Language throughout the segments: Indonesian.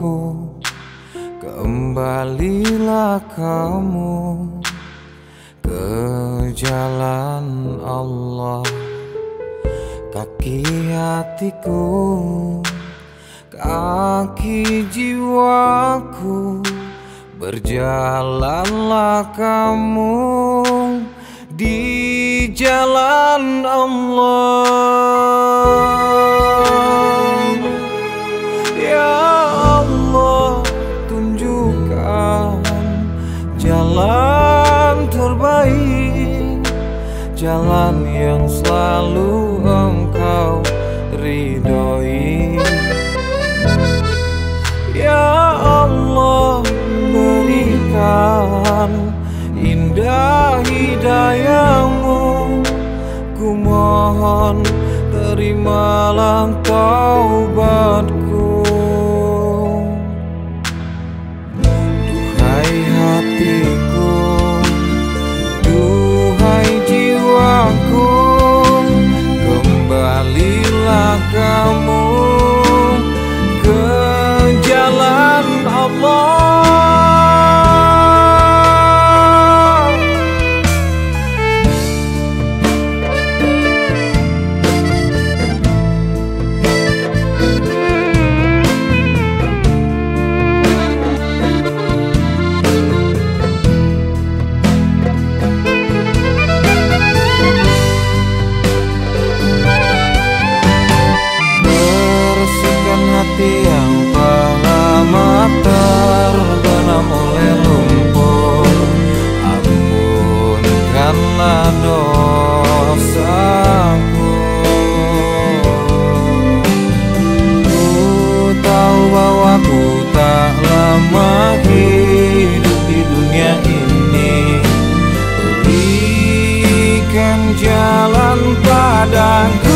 jiwaku, kembalilah kamu ke jalan Allah. Kaki hatiku, kaki jiwaku, berjalanlah kamu di jalan Allah. Ya Allah, tunjukkan jalan terbaik, jalan yang selalu Engkau ridhoi. Ya Allah, berikan indah hidayah-Mu, ku mohon terimalah taubatku. Duhai hatiku, duhai jiwaku, kembalilah kamu ke jalan Allah. Yang telah lama terbenam oleh lumpur, ampunkanlah dosaku. Ku tahu bahwa ku tak lama hidup di dunia ini, berikan jalan padaku.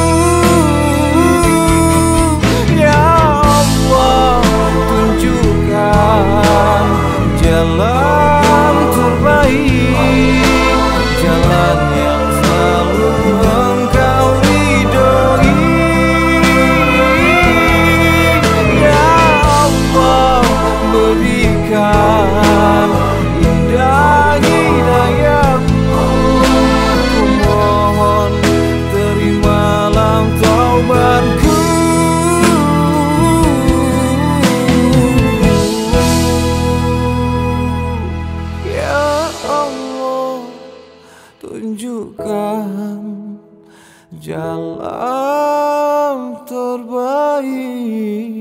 Jalan terbaik, jalan yang selalu Engkau ridhoi. Ya Allah, berikan indah hidayah-Mu, ku mohon terimalah taubatku. Tunjukkan jalan terbaik.